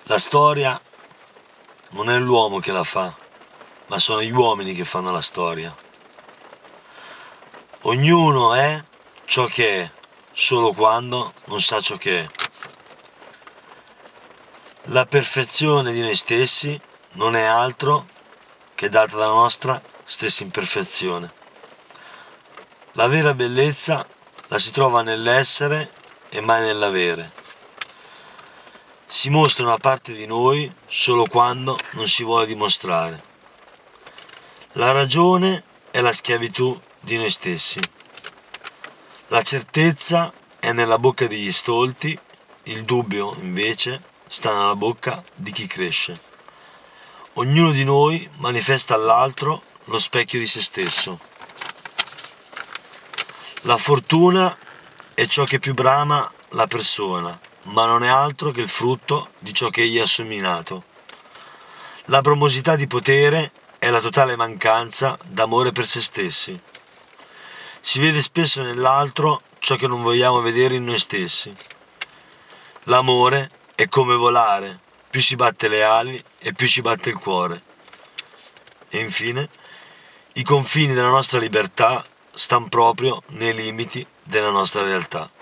La storia non è l'uomo che la fa, ma sono gli uomini che fanno la storia. Ognuno è ciò che è, solo quando non sa ciò che è. La perfezione di noi stessi non è altro che data dalla nostra stessa imperfezione. La vera bellezza la si trova nell'essere e mai nell'avere. Si mostra una parte di noi solo quando non si vuole dimostrare. La ragione è la schiavitù di noi stessi. La certezza è nella bocca degli stolti, il dubbio, invece, sta nella bocca di chi cresce. Ognuno di noi manifesta all'altro lo specchio di se stesso. La fortuna è ciò che più brama la persona, ma non è altro che il frutto di ciò che egli ha seminato. La bromosità di potere è la totale mancanza d'amore per se stessi. Si vede spesso nell'altro ciò che non vogliamo vedere in noi stessi. L'amore è come volare, più si batte le ali e più ci batte il cuore. E infine, i confini della nostra libertà stanno proprio nei limiti della nostra realtà.